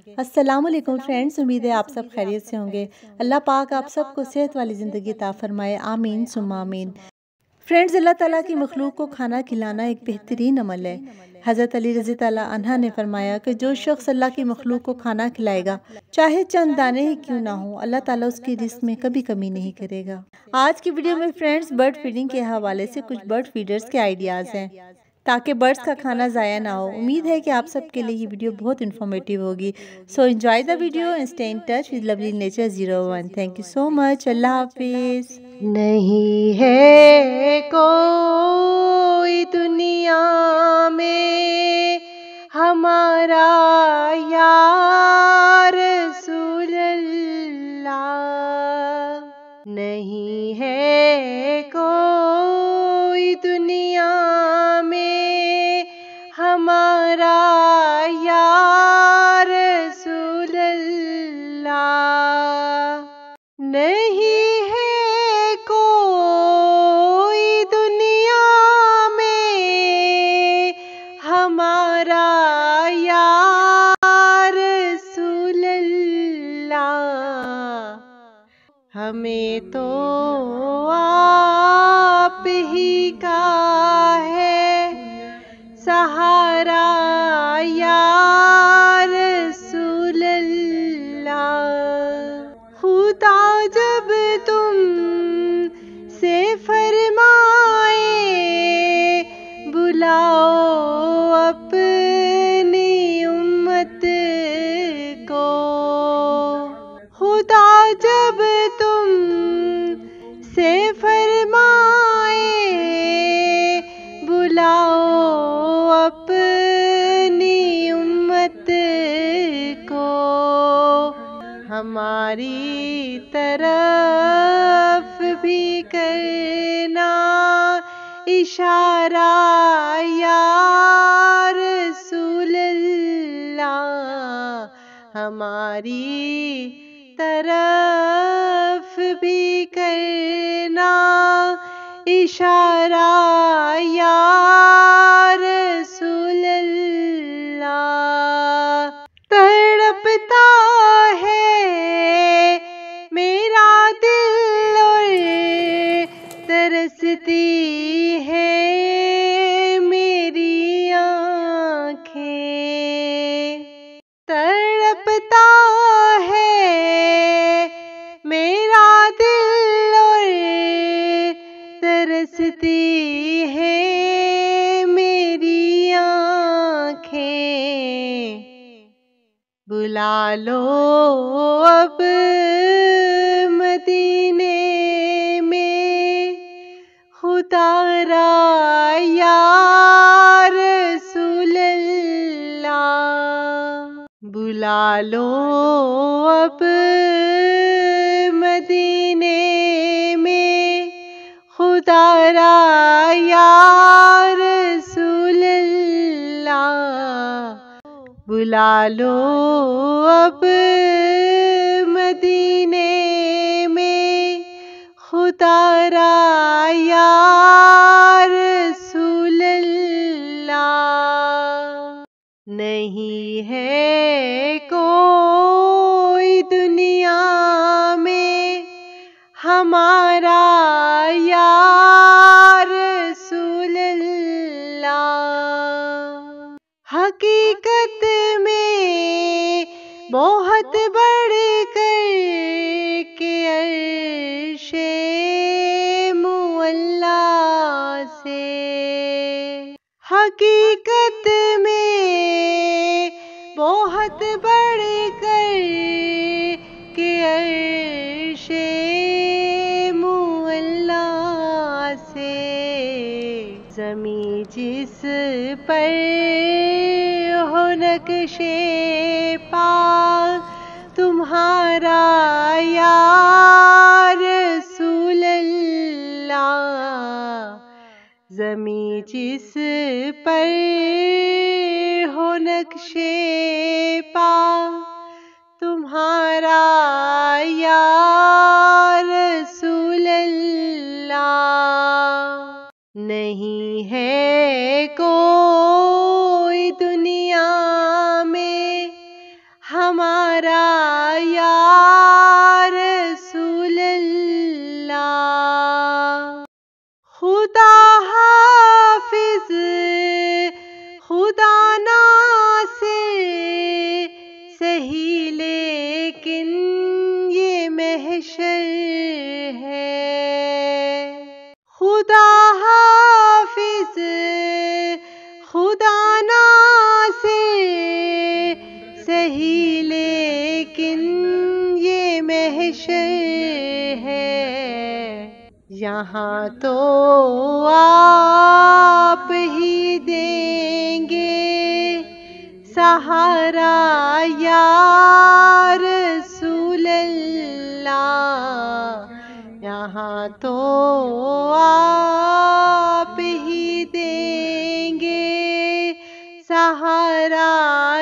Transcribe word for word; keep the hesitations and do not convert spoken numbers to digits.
السلام علیکم فرینڈز، امید ہے آپ سب خیریت سے ہوں گے۔ اللہ پاک آپ سب کو صحت والی زندگی عطا فرمائے، آمین ثم آمین۔ فرینڈز، اللہ تعالیٰ کی مخلوق کو کھانا کھلانا ایک بہترین عمل ہے۔ حضرت علی رضی اللہ عنہ نے فرمایا کہ جو شخص اللہ کی مخلوق کو کھانا کھلائے گا، چاہے چند دانے ہی کیوں نہ ہوں، اللہ تعالیٰ اس کی رزق میں کبھی کمی نہیں کرے گا۔ آج کی ویڈیو میں فرینڈز برڈ فیڈنگ کے حوالے سے کچھ برڈ فیڈرز کے آئیڈیاز ہیں تاکہ برڈز کا کھانا ضائع نہ ہو۔ امید ہے کہ آپ سب کے لیے یہ ویڈیو بہت انفارمیٹیو ہوگی۔ So enjoy the video and stay in touch with lovely nature zero one. Thank you so much. اللہ حافظ۔ نہیں ہے کوئی دنیا میں ہمارا یا رسول اللہ، نہیں ہے کوئی دنیا میں ہمارا یا رسول اللہ، نہیں ہے کوئی دنیا میں ہمارا یا رسول اللہ، ہمیں تو آپ ہی کا ہے سہارا یا رسول اللہ، خدا جب تم سے فرمائے بلاؤ اپنی امت کو، خدا جب تم سے فرمائے بلاؤ اپنی امت کو، ہماری طرف بھی کرنا اشارہ یا رسول اللہ، ہماری طرف بھی کرنا اشارہ یا رسول اللہ، تڑپتا ہے میرا دل اور ترستی ہے میری آنکھیں، تڑپتا ہے میرا دل اور ترستی ہے میری آنکھیں، بلا لو اب مدینے میں خدا را یا رسول اللہ، بلا لو اب مدینے میں خدا را یا رسول اللہ، بلا لو اب مدینے میں خدا را یا رسول اللہ، نہیں ہے کوئی دنیا میں ہمارا یا رسول اللہ، حقیقت میں بہت بڑھ کر کے عرش معلی سے، حقیقت میں بہت بڑھ کر کے عرش معلی سے، زمیں جس پر ہو نقش پا تمہارا یا رسول اللہ، زمیں جس پر ہو نقش پا تمہارا یا رسول اللہ، نہیں ہے کوئی دنیا میں ہم یہاں تو آپ ہی دیں گے سہارا یا رسول اللہ، یہاں تو آپ ہی دیں گے سہارا